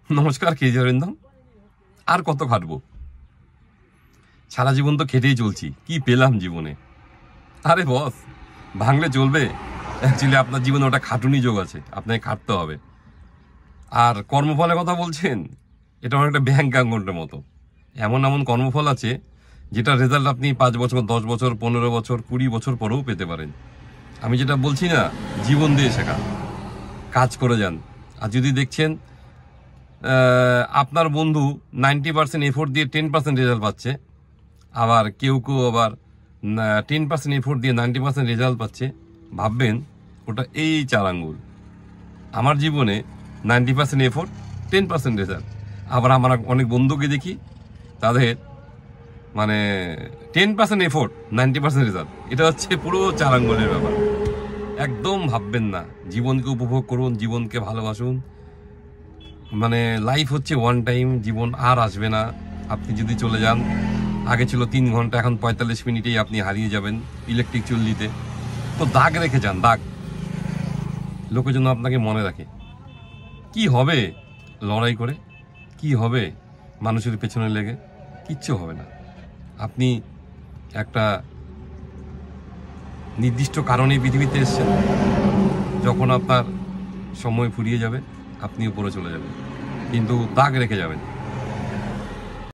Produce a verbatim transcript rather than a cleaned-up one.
নমস্কার কেজি অরিন্দম। আর কত খাটবো? সারা জীবন তো খেটেই চলছি, কি পেলাম জীবনে? আরে বস, ভাঙলে চলবে? অ্যাকচুয়ালি আপনার জীবনে ওটা খাটুনি যোগ আছে, আপনাকে খাটতে হবে। আর কর্মফলের কথা বলছেন, এটা অনেকটা ব্যাংক অ্যাকাউন্টের মতো। এমন এমন কর্মফল আছে যেটা রেজাল্ট আপনি পাঁচ বছর, দশ বছর, পনেরো বছর, কুড়ি বছর পরেও পেতে পারেন। আমি যেটা বলছি না, জীবন দিয়ে শেখা, কাজ করে যান। আর যদি দেখছেন আপনার বন্ধু নাইনটি পার্সেন্ট এফোর্ট দিয়ে টেন পার্সেন্ট রেজাল্ট পাচ্ছে, আবার কেউ কেউ আবার টেন পার্সেন্ট এফোর্ট দিয়ে নাইনটি পার্সেন্ট রেজাল্ট পাচ্ছে, ভাববেন ওটা এই চার আঙ্গুল। আমার জীবনে ninety percent effort, ten percent result. আবার আমার অনেক বন্ধুকে দেখি তাদের মানে ten percent effort, ninety percent result. এটা হচ্ছে পুরো চার আঙ্গুলের ব্যাপার। একদম ভাববেন না, জীবনকে উপভোগ করুন, জীবনকে ভালোবাসুন। মানে লাইফ হচ্ছে ওয়ান টাইম, জীবন আর আসবে না। আপনি যদি চলে যান, আগে ছিল তিন ঘন্টা, এখন পঁয়তাল্লিশ মিনিটেই আপনি হারিয়ে যাবেন ইলেকট্রিক চুল্লিতে। তো দাগ রেখে যান, দাগ। লোকের জন্য আপনাকে মনে রাখে। কি হবে লড়াই করে? কি হবে মানুষের পেছনে লেগে? কিচ্ছু হবে না। আপনি একটা নির্দিষ্ট কারণে পৃথিবীতে এসেছেন। যখন আপনার সময় ফুরিয়ে যাবে, আপনি উপরে চলে যাবেন, কিন্তু দাগ রেখে যাবেন।